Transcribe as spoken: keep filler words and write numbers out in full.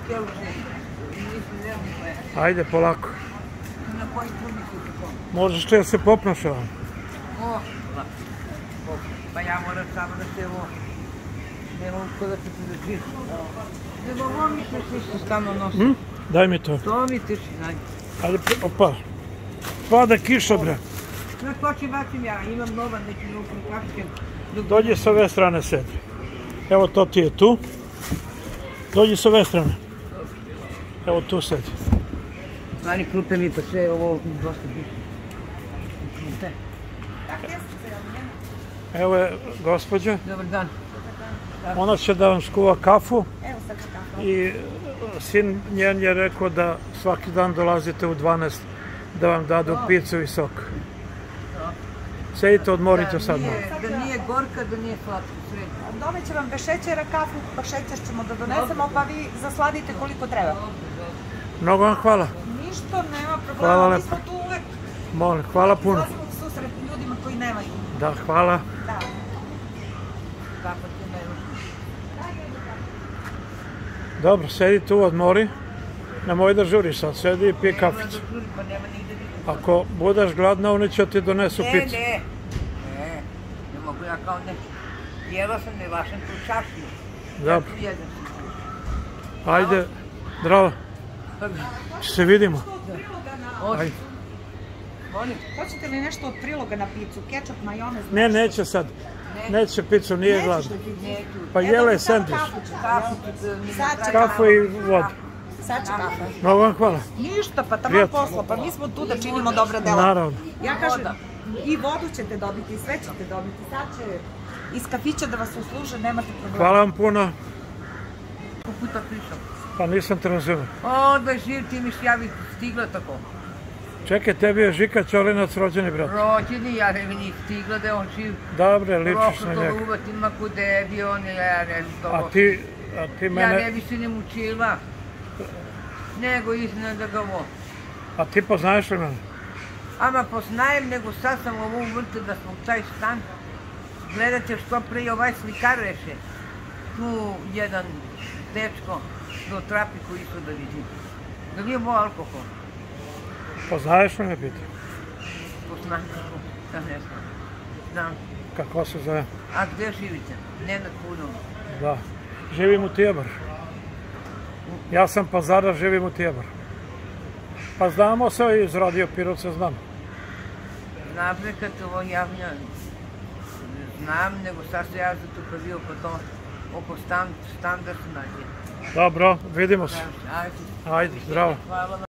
Ajde, polako. Možeš li da se popnaš ovam? O, pa ja moram samo da se ovo... Ne mogu ko da se pridržim. Nego ovo mi se svi što stano nosi. Daj mi to. To mi tiši, daj. Ajde, opa. Pada kiša, bre. Na koči bacim ja, imam novan neki rukom kašken. Dođi s ove strane sedi. Evo to ti je tu. Dođi s ove strane. Evo tu sedi. Stvari klupe mi pa sve ovo dosta biše. Klupe. Evo je gospođa. Dobar dan. Ona će da vam skuva kafu. Evo sad kafu. I sin njen je rekao da svaki dan dolazite u dvanaest da vam dadu picu i sok. Sedite, odmorite sad malo. Da nije gorka, da nije slatka, sve. Doneće vam bez šećera kafu, pa šećer ćemo da donesemo, pa vi zasladite koliko treba. Mnogo vam hvala. Ništa, nema Hvala problema, mi lepo. smo tu uvek. Molim, hvala puno. Izlazimo u susret ljudima koji nemaju. Da, hvala. Da. Kako ti nema? Dobro, sedi tu, odmori. Nemoj da žuriš sad, sedi i pije kaficu. Pa nema nigde biti. Ako budeš gladna, oni će ti donesu Ne, picu. ne. Ne, ne mogu ja kao ne. Jela sam, ne vašem tu čašnju. Dobro, Ja tu jedem. ajde, zdravo. Se vidimo. Oči. Molim, hoćete li nešto od priloga na picu? Kečap, majonez? Ne, neće sad. Neće picu, nije gladna. Pa E, jele je sendvič. Kafu ću mi Sad će Kafu i vodu. Sad će kafa. Mnogo vam hvala. Ništa, pa tamo Prijatno. posla, pa mi smo tu da činimo dobra dela. Naravno. Ja kažem, i vodu ćete dobiti, i sve ćete dobiti. Sad će iz kafića da vas usluže, nemate problema. Hvala vam puno. Koliko puta pričam. Pa nisam te razumio. O, da je živ, ti mi si javi stigla tako. Čekaj, tebi je Žika Ćolinac rođeni brat. Rođeni, ja ne bi ni stigla da je on živ. Dobre, ličiš na Prošlo njega. to uvati, ima kude bi on, ja ne znam A to. ti, a ti Ja ne mene, bi se ne mučila. Nego izna da ga vo. a ti poznaješ li mene? Ama poznajem, nego sad sam ovo uvrte da smo u taj stan. Gledate što pre ovaj slikar reše. Tu jedan dečko do trapiku isto da vidi. Da nije bo alkohol. Poznaješ li me, pita? Poznajem kako, da ne znam. Znam. Kako se zove? A gde živite? Nenad Punovo. Da. Živim u Tijebar. Ja sam Pazara, živim u Tijebar. Pa znamo se iz Radio Pirovca, znam. Napre kad ovo javlja, znam, nego sad se ja za tu kad bio po to, oko stan, stan da se nađe. Dobro, vidimo se. Ajde. Ajde, zdravo. Hvala vam.